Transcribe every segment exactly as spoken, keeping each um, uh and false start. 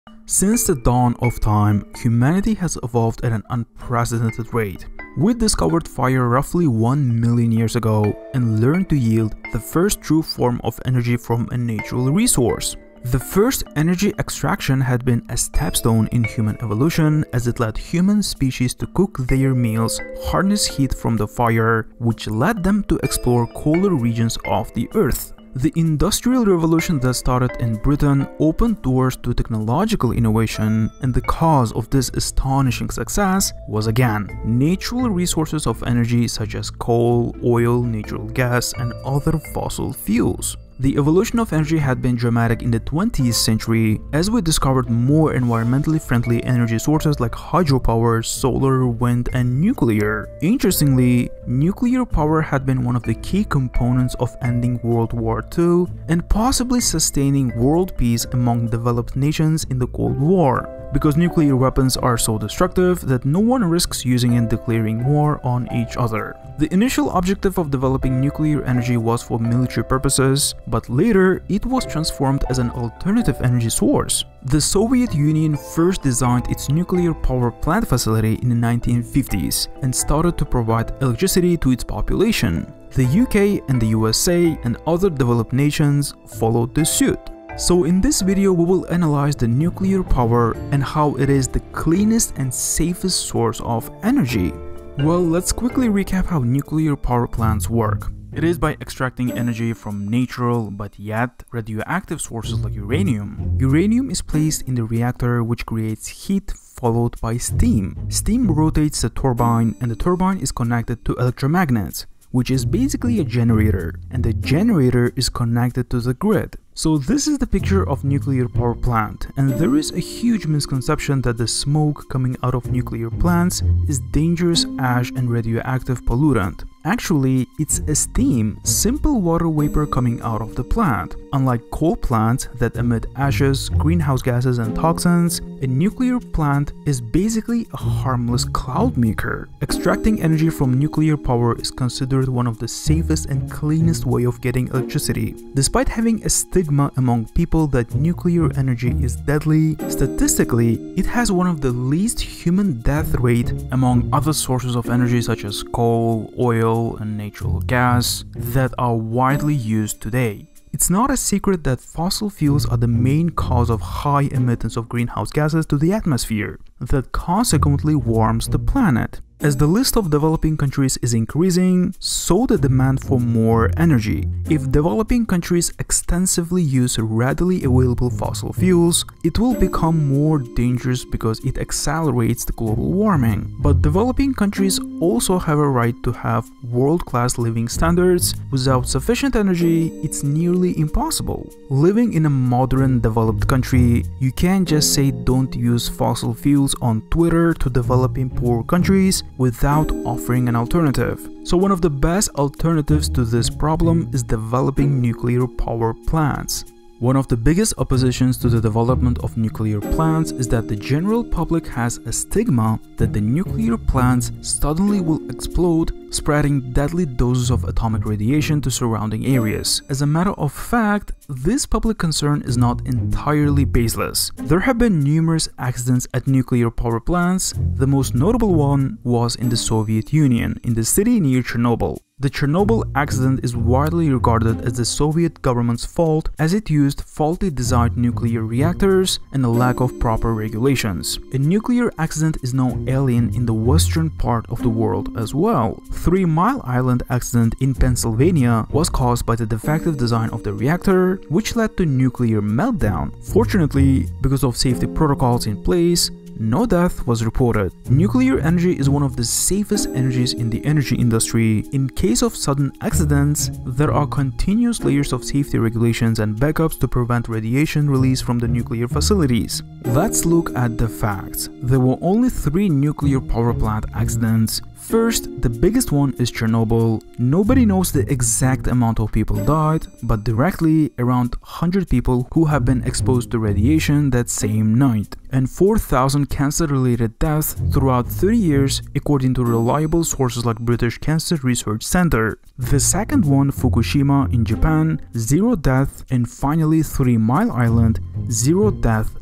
Since the dawn of time, humanity has evolved at an unprecedented rate. We discovered fire roughly one million years ago and learned to yield the first true form of energy from a natural resource. The first energy extraction had been a stepstone in human evolution, as it led human species to cook their meals, harness heat from the fire, which led them to explore colder regions of the earth. The Industrial Revolution that started in Britain opened doors to technological innovation, and the cause of this astonishing success was again natural resources of energy such as coal, oil, natural gas, and other fossil fuels. The evolution of energy had been dramatic in the twentieth century as we discovered more environmentally friendly energy sources like hydropower, solar, wind, and nuclear. Interestingly, nuclear power had been one of the key components of ending World War Two and possibly sustaining world peace among developed nations in the Cold War, because nuclear weapons are so destructive that no one risks using and declaring war on each other. The initial objective of developing nuclear energy was for military purposes, but later it was transformed as an alternative energy source. The Soviet Union first designed its nuclear power plant facility in the nineteen fifties and started to provide electricity to its population. The U K and the U S A and other developed nations followed this suit. So in this video we will analyze the nuclear power and how it is the cleanest and safest source of energy. Well, let's quickly recap how nuclear power plants work. It is by extracting energy from natural but yet radioactive sources like uranium. Uranium is placed in the reactor, which creates heat followed by steam. Steam rotates the turbine, and the turbine is connected to electromagnets, which is basically a generator, and the generator is connected to the grid. So this is the picture of nuclear power plant, and there is a huge misconception that the smoke coming out of nuclear plants is dangerous ash and radioactive pollutant. Actually, it's a steam, simple water vapor coming out of the plant. Unlike coal plants that emit ashes, greenhouse gases, and toxins, a nuclear plant is basically a harmless cloud maker. Extracting energy from nuclear power is considered one of the safest and cleanest way of getting electricity. Despite having a stigma among people that nuclear energy is deadly, statistically, it has one of the least human death rate among other sources of energy such as coal, oil, and natural gas that are widely used today. It's not a secret that fossil fuels are the main cause of high emittance of greenhouse gases to the atmosphere that consequently warms the planet. As the list of developing countries is increasing, so the demand for more energy. If developing countries extensively use readily available fossil fuels, it will become more dangerous because it accelerates the global warming. But developing countries also have a right to have world-class living standards. Without sufficient energy, it's nearly impossible. Living in a modern developed country, you can't just say don't use fossil fuels on Twitter to developing poor countries without offering an alternative. So one of the best alternatives to this problem is developing nuclear power plants. One of the biggest oppositions to the development of nuclear plants is that the general public has a stigma that the nuclear plants suddenly will explode, spreading deadly doses of atomic radiation to surrounding areas. As a matter of fact, this public concern is not entirely baseless. There have been numerous accidents at nuclear power plants. The most notable one was in the Soviet Union, in the city near Chernobyl. The Chernobyl accident is widely regarded as the Soviet government's fault, as it used faulty designed nuclear reactors and a lack of proper regulations. A nuclear accident is no alien in the western part of the world as well. Three Mile Island accident in Pennsylvania was caused by the defective design of the reactor, which led to nuclear meltdown. Fortunately, because of safety protocols in place, no death was reported. Nuclear energy is one of the safest energies in the energy industry. In case of sudden accidents, there are continuous layers of safety regulations and backups to prevent radiation release from the nuclear facilities. Let's look at the facts. There were only three nuclear power plant accidents. First, the biggest one is Chernobyl. Nobody knows the exact amount of people died, but directly around one hundred people who have been exposed to radiation that same night, and four thousand cancer-related deaths throughout thirty years according to reliable sources like British Cancer Research Center. The second one, Fukushima in Japan, zero death, and finally Three Mile Island, zero death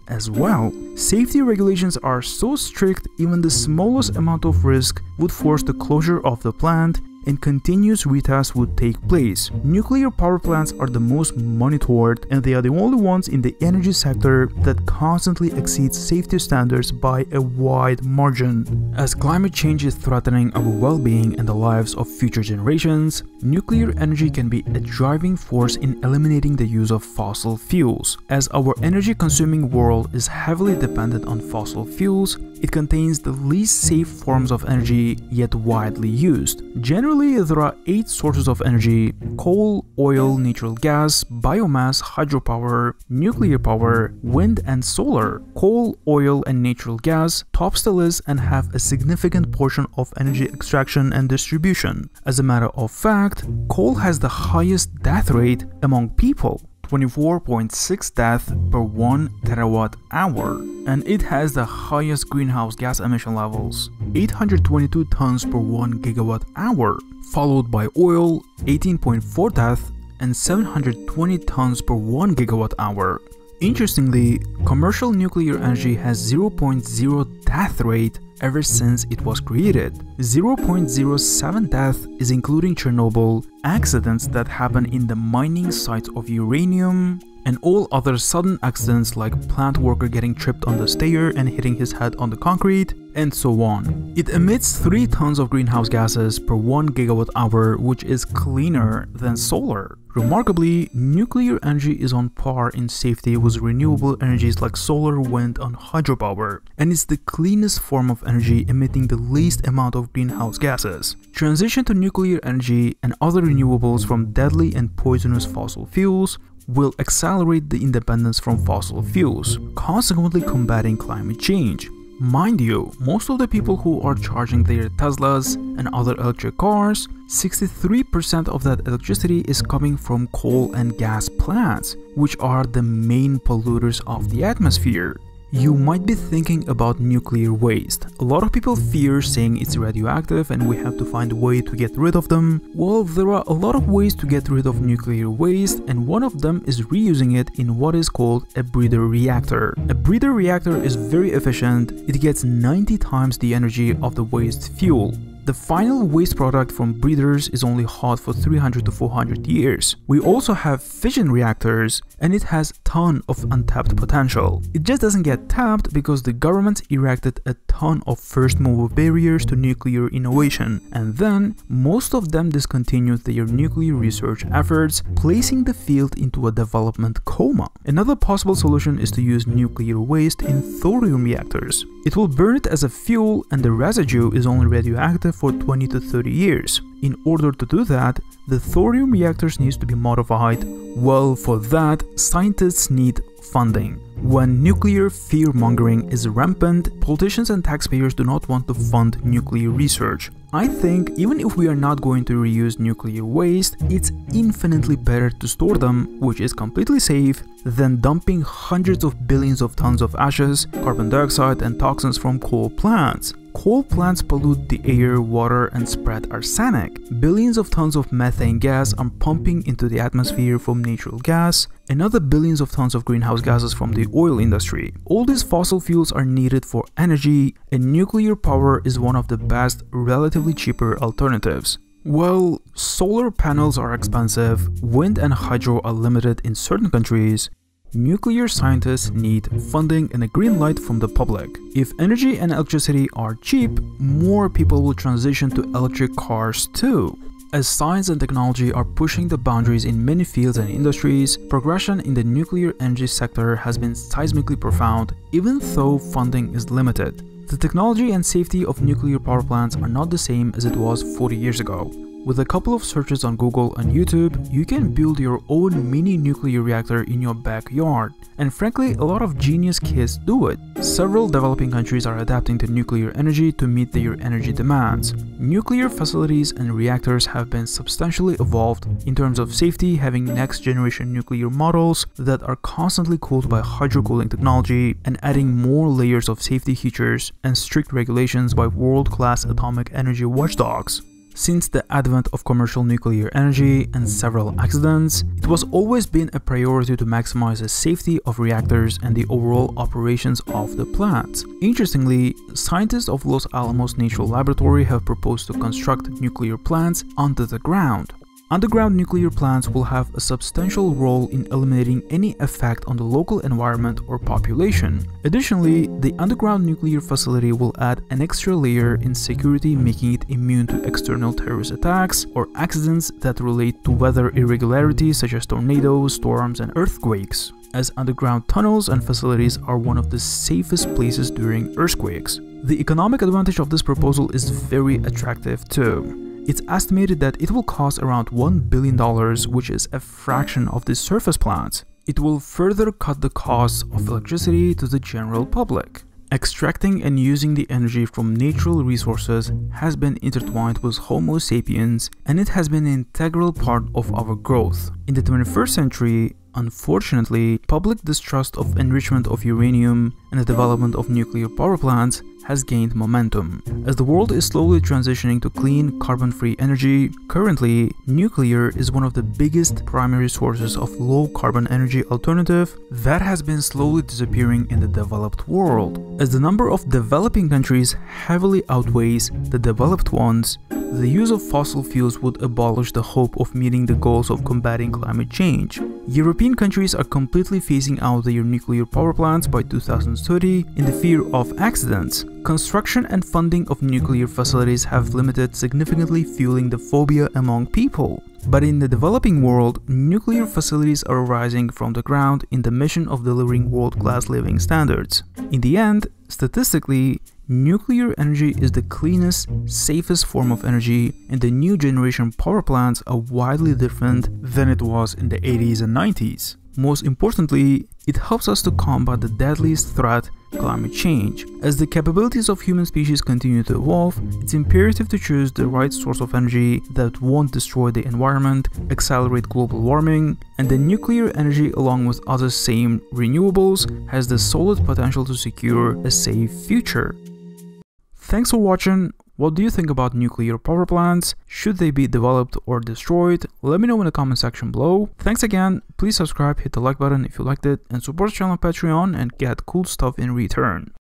as well. Safety regulations are so strict, even the smallest amount of risk would force the closure of the plant, and continuous retests would take place. Nuclear power plants are the most monitored, and they are the only ones in the energy sector that constantly exceed safety standards by a wide margin. As climate change is threatening our well-being and the lives of future generations, nuclear energy can be a driving force in eliminating the use of fossil fuels. As our energy-consuming world is heavily dependent on fossil fuels, it contains the least safe forms of energy, yet widely used. Generally, there are eight sources of energy: coal, oil, natural gas, biomass, hydropower, nuclear power, wind, and solar. Coal, oil, and natural gas tops the list and have a significant portion of energy extraction and distribution. As a matter of fact, coal has the highest death rate among people, twenty-four point six deaths per one terawatt hour, and it has the highest greenhouse gas emission levels, eight hundred twenty-two tons per one gigawatt hour, followed by oil, eighteen point four deaths and seven hundred twenty tons per one gigawatt hour. Interestingly, commercial nuclear energy has zero point zero death rate ever since it was created. zero point zero seven death is including Chernobyl, accidents that happen in the mining sites of uranium, and all other sudden accidents like plant worker getting tripped on the stair and hitting his head on the concrete, and so on. It emits three tons of greenhouse gases per one gigawatt hour, which is cleaner than solar. Remarkably, nuclear energy is on par in safety with renewable energies like solar, wind, and hydropower, and it's the cleanest form of energy emitting the least amount of greenhouse gases. Transition to nuclear energy and other renewables from deadly and poisonous fossil fuels will accelerate the independence from fossil fuels, consequently combating climate change. Mind you, most of the people who are charging their Teslas and other electric cars, sixty-three percent of that electricity is coming from coal and gas plants, which are the main polluters of the atmosphere. You might be thinking about nuclear waste. A lot of people fear saying it's radioactive and we have to find a way to get rid of them. Well, there are a lot of ways to get rid of nuclear waste, and one of them is reusing it in what is called a breeder reactor. A breeder reactor is very efficient. It gets ninety times the energy of the waste fuel. The final waste product from breeders is only hot for three hundred to four hundred years. We also have fission reactors, and it has a ton of untapped potential. It just doesn't get tapped because the government erected a ton of first mover barriers to nuclear innovation, and then most of them discontinued their nuclear research efforts, placing the field into a development coma. Another possible solution is to use nuclear waste in thorium reactors. It will burn it as a fuel, and the residue is only radioactive for twenty to thirty years. In order to do that, the thorium reactors need to be modified. Well, for that, scientists need funding. When nuclear fear-mongering is rampant, politicians and taxpayers do not want to fund nuclear research. I think even if we are not going to reuse nuclear waste, it's infinitely better to store them, which is completely safe, than dumping hundreds of billions of tons of ashes, carbon dioxide, and toxins from coal plants. Coal plants pollute the air, water, and spread arsenic. Billions of tons of methane gas are pumping into the atmosphere from natural gas, another billions of tons of greenhouse gases from the oil industry. All these fossil fuels are needed for energy, and nuclear power is one of the best, relatively cheaper alternatives. Well, solar panels are expensive, wind and hydro are limited in certain countries. Nuclear scientists need funding and a green light from the public. If energy and electricity are cheap, more people will transition to electric cars too. As science and technology are pushing the boundaries in many fields and industries, progression in the nuclear energy sector has been seismically profound, even though funding is limited. The technology and safety of nuclear power plants are not the same as it was forty years ago. With a couple of searches on Google and YouTube, you can build your own mini nuclear reactor in your backyard. And frankly, a lot of genius kids do it. Several developing countries are adapting to nuclear energy to meet their energy demands. Nuclear facilities and reactors have been substantially evolved in terms of safety, having next-generation nuclear models that are constantly cooled by hydrocooling technology and adding more layers of safety features and strict regulations by world-class atomic energy watchdogs. Since the advent of commercial nuclear energy and several accidents, it was always been a priority to maximize the safety of reactors and the overall operations of the plants. Interestingly, scientists of Los Alamos National Laboratory have proposed to construct nuclear plants under the ground. Underground nuclear plants will have a substantial role in eliminating any effect on the local environment or population. Additionally, the underground nuclear facility will add an extra layer in security, making it immune to external terrorist attacks or accidents that relate to weather irregularities such as tornadoes, storms, and earthquakes, as underground tunnels and facilities are one of the safest places during earthquakes. The economic advantage of this proposal is very attractive too. It's estimated that it will cost around one billion dollars, which is a fraction of the surface plants. It will further cut the costs of electricity to the general public. Extracting and using the energy from natural resources has been intertwined with Homo sapiens, and it has been an integral part of our growth. In the twenty-first century, unfortunately, public distrust of enrichment of uranium and the development of nuclear power plants has gained momentum. As the world is slowly transitioning to clean, carbon-free energy, currently, nuclear is one of the biggest primary sources of low-carbon energy alternative that has been slowly disappearing in the developed world. As the number of developing countries heavily outweighs the developed ones, the use of fossil fuels would abolish the hope of meeting the goals of combating climate change. European countries are completely phasing out their nuclear power plants by two thousand thirty in the fear of accidents. Construction and funding of nuclear facilities have limited significantly, fueling the phobia among people. But in the developing world, nuclear facilities are rising from the ground in the mission of delivering world-class living standards. In the end, statistically, nuclear energy is the cleanest, safest form of energy, and the new generation power plants are widely different than it was in the eighties and nineties. Most importantly, it helps us to combat the deadliest threat, climate change. As the capabilities of human species continue to evolve, it's imperative to choose the right source of energy that won't destroy the environment, accelerate global warming, and the nuclear energy, along with other same renewables, has the solid potential to secure a safe future. Thanks for watching. What do you think about nuclear power plants? Should they be developed or destroyed? Let me know in the comment section below. Thanks again, please subscribe, hit the like button if you liked it, and support the channel on Patreon and get cool stuff in return.